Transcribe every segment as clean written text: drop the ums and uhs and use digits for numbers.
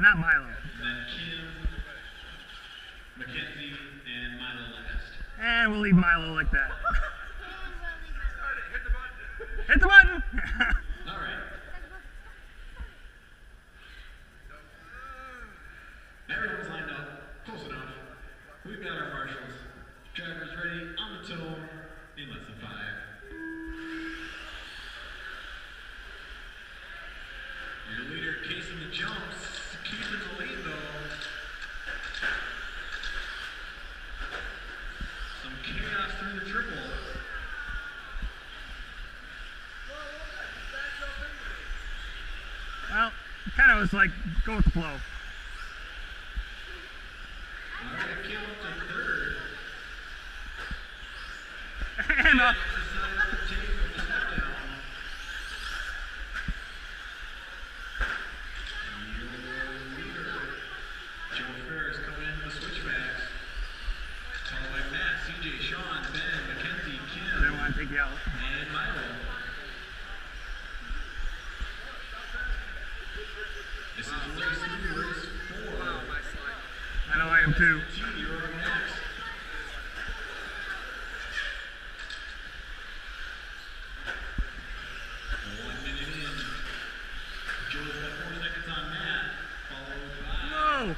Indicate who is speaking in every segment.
Speaker 1: Not Milo.
Speaker 2: Then Kim, Mackenzie, and Milo last.
Speaker 1: And we'll leave Milo like that. Hit the button!
Speaker 2: All right. Everyone's lined up, close enough. We've got our marshals. Drivers ready, on the toe, in less than 5. Your leader casing the jumps, keeping the lead though. Some chaos through the triple.
Speaker 1: Well, it kind of was like, go with the flow.
Speaker 2: Alright, Kim up to 3rd.
Speaker 1: And
Speaker 2: Decided to take the step down. Your leader, Joe Ferris, coming into the switchbacks. Followed by Matt, CJ, Sean, Ben, Mackenzie,
Speaker 1: I didn't
Speaker 2: Kim,
Speaker 1: want to take you out.
Speaker 2: and Milo. This is race 4.
Speaker 1: I know I am too.
Speaker 2: You're up next. Joe's got 4 seconds on Matt, followed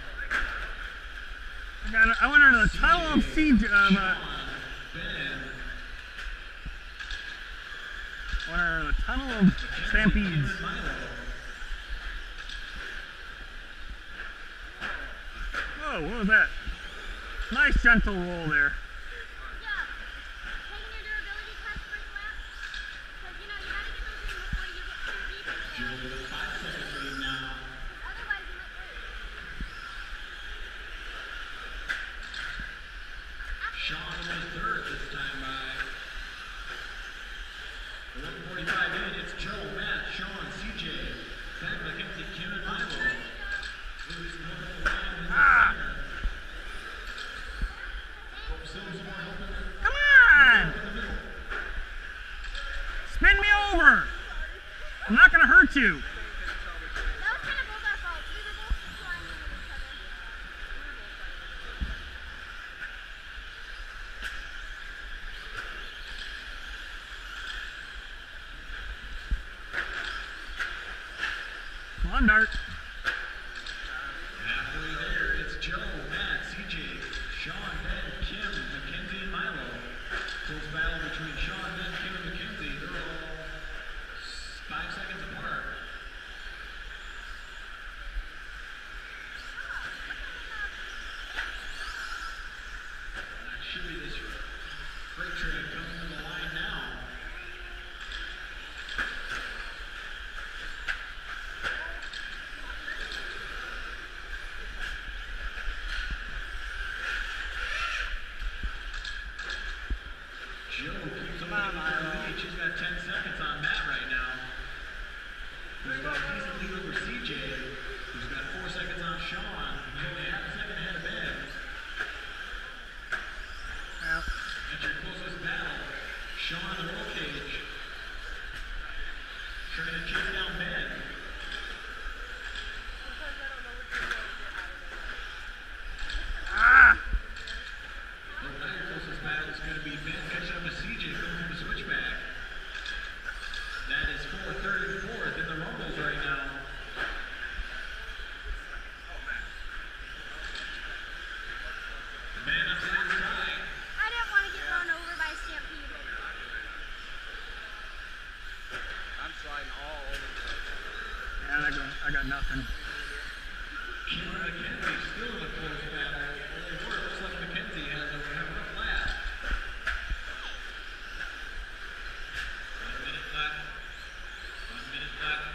Speaker 2: by
Speaker 1: Whoa! I went under the tunnel of siege.
Speaker 2: Ben,
Speaker 1: I went under the tunnel of stampedes.
Speaker 2: and Milo.
Speaker 1: Whoa! What was that? Nice gentle roll there.
Speaker 2: Joe with a 5-second lead now. Sean was 3rd this time by 1:45 in. It's Joe, Matt, Sean, CJ, Ben, Mackenzie, Kim, and Milo. Lewis North of the line in the center. Hope Silver's more open.
Speaker 1: Come on!
Speaker 2: In the middle.
Speaker 1: Spin me over! I'm not gonna hurt you. Come on, Dart.
Speaker 2: Halfway there, it's Joe, Matt, CJ, Sean, Ben, Kim, Mackenzie, and Milo. Close battle between Sean, Ben, Kim, and Mackenzie. They're all 5 seconds apart. That should be this freight train coming to the line now. Joe keeps on the lead. She's got 10 seconds on Matt right now. Who's got a decent lead over CJ. Who's got 4 seconds on Sean. Who's only half a second ahead of Ben.
Speaker 1: Well,
Speaker 2: At your closest battle, Sean on the roll cage. Trying to chase down Ben.
Speaker 1: ah!
Speaker 2: Well, now your closest battle is going to be Ben catching up to CJ going through the switchback. That is 4th, 3rd, and 4th in the rumbles right now. Ben on the inside.
Speaker 3: I didn't want to get run over by a stampede.
Speaker 4: I'm sliding all over the place.
Speaker 1: Yeah, I got nothing.
Speaker 2: Kim Mackenzie still in a close battle. Only where it looks like Mackenzie has a rough lap. 1 minute left. 1 minute left.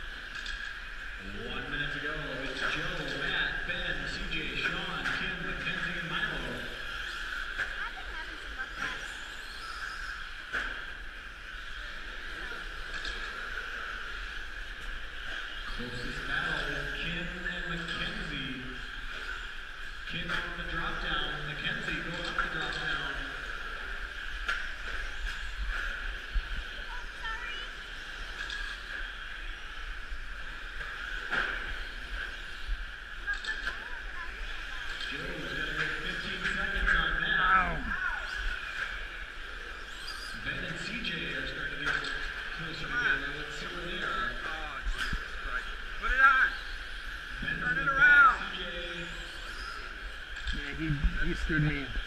Speaker 2: 1 minute to go. It's Joe, Matt, Ben, CJ, Sean, Kim, Mackenzie, and Milo.
Speaker 3: I've been having some rough laps.
Speaker 2: Closest battle is Kim and Mackenzie. Kim on the drop down. Mackenzie going up the drop down.
Speaker 1: Eastered me.